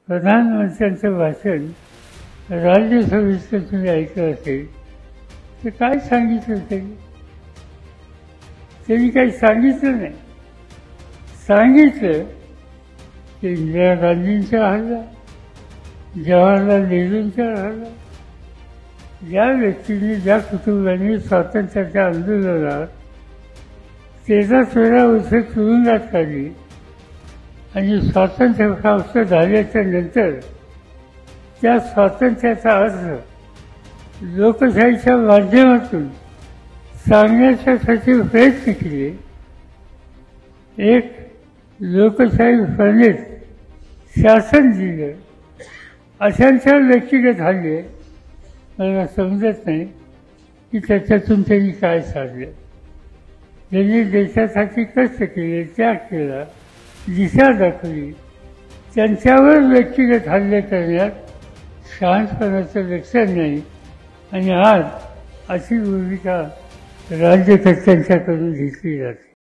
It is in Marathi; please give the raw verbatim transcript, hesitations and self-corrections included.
प्रधानमंत्र्यांचं भाषण राज्यसभेचं तुम्ही ऐकलं असेल तर काय सांगितलं त्यांनी त्यांनी काही सांगितलं नाही. सांगितलं की इंदिरा गांधींचा हल्ला, जवाहरलाल नेहरूंचा हल्ला, ज्या व्यक्तींनी ज्या कुटुंबांनी स्वातंत्र्याच्या आंदोलनात तेरा तेरा वर्ष तुरुंगात काढली आणि स्वातंत्र्य प्राप्त झाल्याच्या नंतर त्या स्वातंत्र्याचा अर्थ लोकशाहीच्या माध्यमातून सांगण्यासाठी प्रयत्न केले. एक लोकशाही प्रमाणे शासन दिलं, अशांच्या व्यक्तिगत हल्ले मला समजत नाही की त्याच्यातून त्यांनी काय साधलं. ज्यांनी देशासाठी कष्ट केले, त्याग केला, दिशा दाखवली, त्यांच्यावर व्यक्तिगत हल्ले करण्यात शहाणपणाचं लक्षण नाही. आणि आज अशी भूमिका राज्यकर्त्यांच्याकडून घेतली जाते.